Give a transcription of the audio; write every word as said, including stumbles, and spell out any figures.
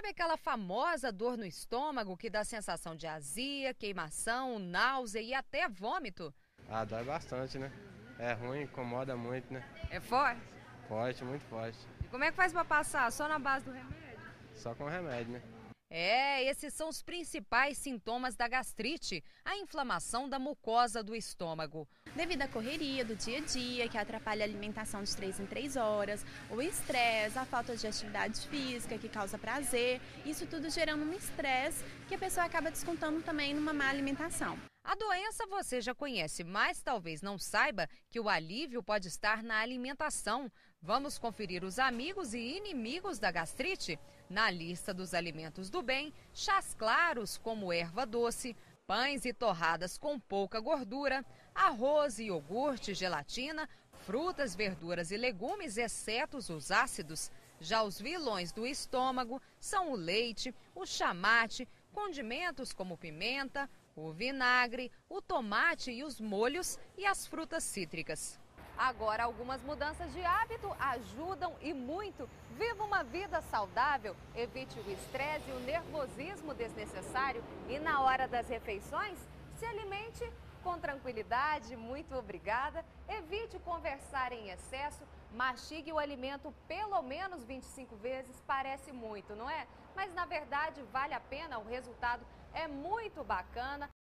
Sabe aquela famosa dor no estômago que dá sensação de azia, queimação, náusea e até vômito? Ah, dói bastante, né? É ruim, incomoda muito, né? É forte? Forte, muito forte. E como é que faz pra passar? Só na base do remédio? Só com remédio, né? É, esses são os principais sintomas da gastrite, a inflamação da mucosa do estômago. Devido à correria do dia a dia, que atrapalha a alimentação de três em três horas, o estresse, a falta de atividade física, que causa prazer, isso tudo gerando um estresse que a pessoa acaba descontando também numa má alimentação. A doença você já conhece, mas talvez não saiba que o alívio pode estar na alimentação. Vamos conferir os amigos e inimigos da gastrite? Na lista dos alimentos do bem, chás claros como erva doce, pães e torradas com pouca gordura, arroz e iogurte, gelatina, frutas, verduras e legumes, exceto os ácidos. Já os vilões do estômago são o leite, o chamate, condimentos como pimenta, o vinagre, o tomate e os molhos e as frutas cítricas. Agora, algumas mudanças de hábito ajudam e muito. Viva uma vida saudável, evite o estresse e o nervosismo desnecessário e na hora das refeições, se alimente com tranquilidade. Muito obrigada. Evite conversar em excesso, mastigue o alimento pelo menos vinte e cinco vezes, parece muito, não é? Mas na verdade vale a pena, o resultado é muito bacana.